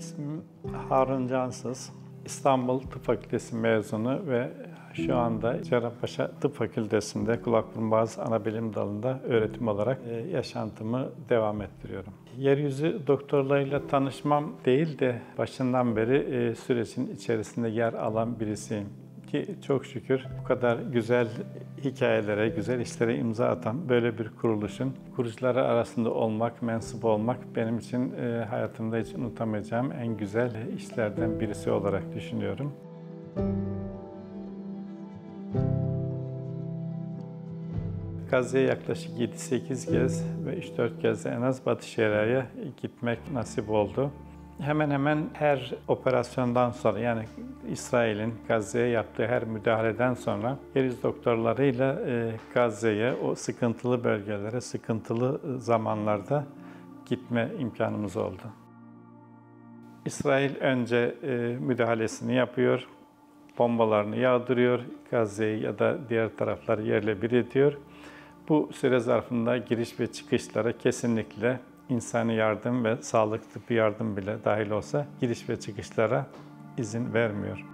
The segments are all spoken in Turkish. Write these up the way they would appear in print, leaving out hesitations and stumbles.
İsmim Harun Cansız. İstanbul Tıp Fakültesi mezunu ve şu anda Cerrahpaşa Tıp Fakültesi'nde kulak burun boğaz anabilim dalında öğretim olarak yaşantımı devam ettiriyorum. Yeryüzü doktorlarıyla tanışmam değil de başından beri sürecin içerisinde yer alan birisiyim. Ki çok şükür bu kadar güzel hikayelere, güzel işlere imza atan böyle bir kuruluşun kurucuları arasında olmak, mensup olmak benim için hayatımda hiç unutamayacağım en güzel işlerden birisi olarak düşünüyorum. Gazze'ye yaklaşık 7-8 kez ve 3-4 kez de en az Batı Şeria'ya gitmek nasip oldu. Hemen hemen her operasyondan sonra, yani İsrail'in Gazze'ye yaptığı her müdahaleden sonra yeryüzü doktorlarıyla Gazze'ye, o sıkıntılı bölgelere, sıkıntılı zamanlarda gitme imkanımız oldu. İsrail önce müdahalesini yapıyor, bombalarını yağdırıyor, Gazze'yi ya da diğer tarafları yerle bir ediyor. Bu süre zarfında giriş ve çıkışlara kesinlikle insani yardım ve sağlık tıbbi yardım bile dahil olsa giriş ve çıkışlara izin vermiyor.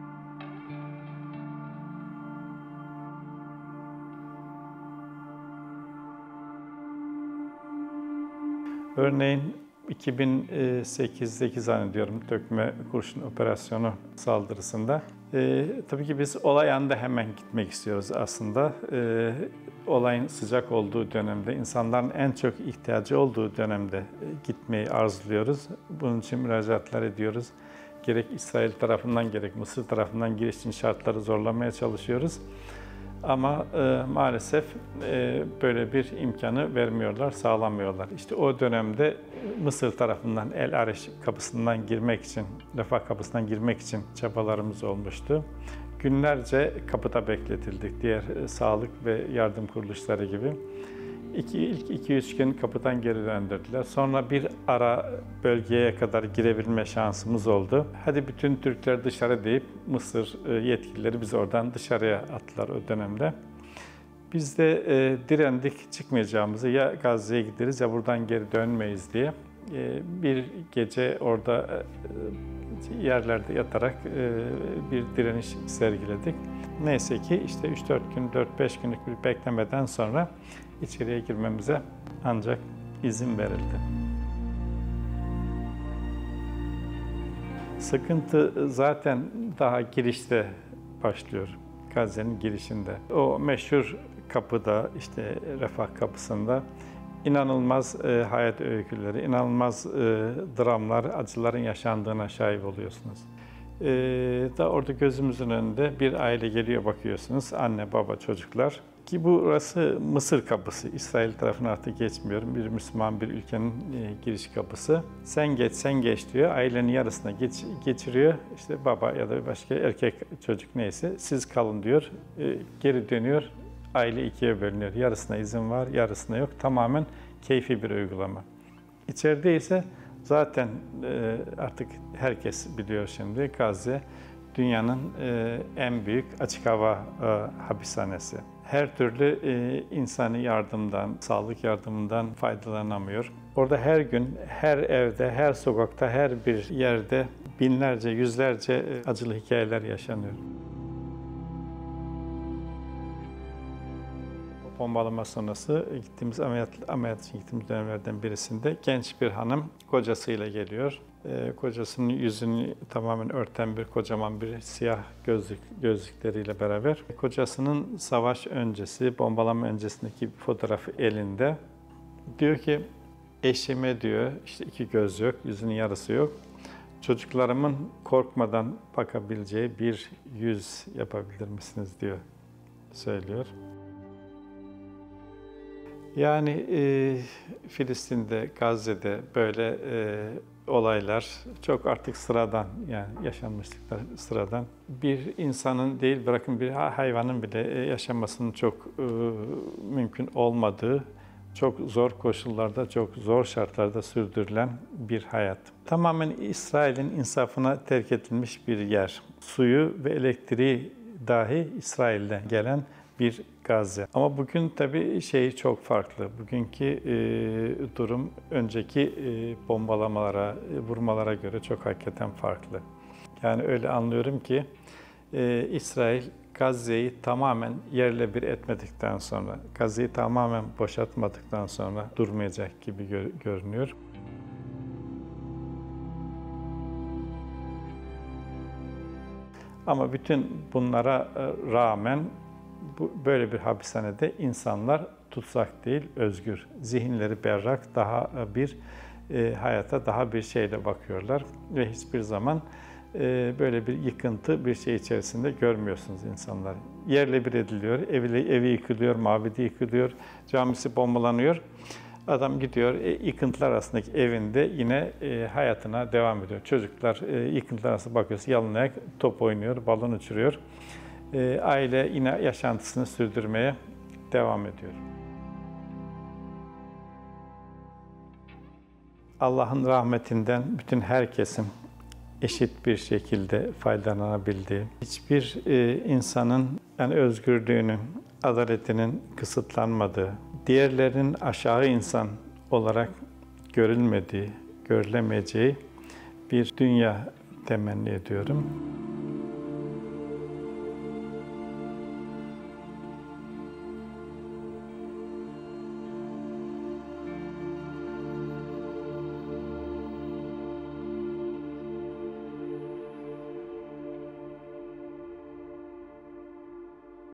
Örneğin 2008'deki zannediyorum dökme kurşun operasyonu saldırısında tabii ki biz olay anında hemen gitmek istiyoruz aslında. Olayın sıcak olduğu dönemde, insanların en çok ihtiyacı olduğu dönemde gitmeyi arzuluyoruz. Bunun için müracaatlar ediyoruz. Gerek İsrail tarafından gerek Mısır tarafından giriş için şartları zorlamaya çalışıyoruz. Ama maalesef böyle bir imkanı vermiyorlar, sağlamıyorlar. İşte o dönemde Mısır tarafından El Ariş kapısından girmek için, Refah kapısından girmek için çabalarımız olmuştu. Günlerce kapıda bekletildik, diğer sağlık ve yardım kuruluşları gibi. İlk 2-3 gün kapıdan geri döndürdüler. Sonra bir ara bölgeye kadar girebilme şansımız oldu. Hadi bütün Türkler dışarı deyip Mısır yetkilileri bizi oradan dışarıya attılar o dönemde. Biz de direndik çıkmayacağımızı, ya Gazze'ye gideriz ya buradan geri dönmeyiz diye. Bir gece orada yerlerde yatarak bir direniş sergiledik. Neyse ki işte 3-4 gün, 4-5 günlük bir beklemeden sonra içeriye girmemize ancak izin verildi. Sıkıntı zaten daha girişte başlıyor, Gazze'nin girişinde. O meşhur kapıda, işte Refah kapısında inanılmaz hayat öyküleri, inanılmaz dramlar, acıların yaşandığına şahit oluyorsunuz. Da orada gözümüzün önünde bir aile geliyor, bakıyorsunuz, anne, baba, çocuklar. Ki burası Mısır kapısı, İsrail tarafına artık geçmiyorum. Bir Müslüman bir ülkenin giriş kapısı. Sen geç, sen geç diyor, ailenin yarısına geçiriyor. İşte baba ya da başka erkek çocuk neyse, siz kalın diyor, geri dönüyor. Aile ikiye bölünüyor. Yarısına izin var, yarısına yok. Tamamen keyfi bir uygulama. İçeride ise zaten artık herkes biliyor şimdi, Gazze dünyanın en büyük açık hava hapishanesi. Her türlü insani yardımdan, sağlık yardımından faydalanamıyor. Orada her gün, her evde, her sokakta, her bir yerde binlerce, yüzlerce acılı hikayeler yaşanıyor. Bombalama sonrası gittiğimiz ameliyat için gittiğimiz dönemlerden birisinde genç bir hanım kocasıyla geliyor. Kocasının yüzünü tamamen örten bir kocaman bir siyah gözlükleriyle beraber. Kocasının savaş öncesi, bombalama öncesindeki bir fotoğrafı elinde. Diyor ki, eşime diyor, işte 2 göz yok, yüzünün yarısı yok. Çocuklarımın korkmadan bakabileceği bir yüz yapabilir misiniz diyor, söylüyor. Yani Filistin'de, Gazze'de böyle olaylar çok artık sıradan, yani yaşanmışlıklar sıradan. Bir insanın değil, bırakın bir hayvanın bile yaşamasının çok mümkün olmadığı, çok zor koşullarda, çok zor şartlarda sürdürülen bir hayat. Tamamen İsrail'in insafına terk edilmiş bir yer. Suyu ve elektriği dahi İsrail'den gelen bir Gazze. Ama bugün tabii çok farklı. Bugünkü durum önceki bombalamalara, vurmalara göre çok hakikaten farklı. Yani öyle anlıyorum ki İsrail Gazze'yi tamamen yerle bir etmedikten sonra, Gazze'yi tamamen boşaltmadıktan sonra durmayacak gibi görünüyor. Ama bütün bunlara rağmen böyle bir hapishanede insanlar tutsak değil, özgür. Zihinleri berrak, daha bir hayata daha bir şeyle bakıyorlar ve hiçbir zaman böyle bir yıkıntı bir şey içerisinde görmüyorsunuz insanlar. Yerle bir ediliyor, evi yıkılıyor, mabedi yıkılıyor, camisi bombalanıyor. Adam gidiyor, yıkıntılar arasındaki evinde yine hayatına devam ediyor. Çocuklar yıkıntılar arasında bakıyorsun, yalın ayak top oynuyor, balon uçuruyor. Aile yine yaşantısını sürdürmeye devam ediyor. Allah'ın rahmetinden bütün herkesin eşit bir şekilde faydalanabildiği, hiçbir insanın özgürlüğünün, adaletinin kısıtlanmadığı, diğerlerinin aşağı insan olarak görülmediği, görülemeyeceği bir dünya temenni ediyorum.